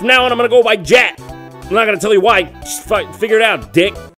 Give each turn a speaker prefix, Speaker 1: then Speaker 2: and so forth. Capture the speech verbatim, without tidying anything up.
Speaker 1: from now on, I'm gonna go by Jet. I'm not gonna tell you why. Just fi- figure it out, dick.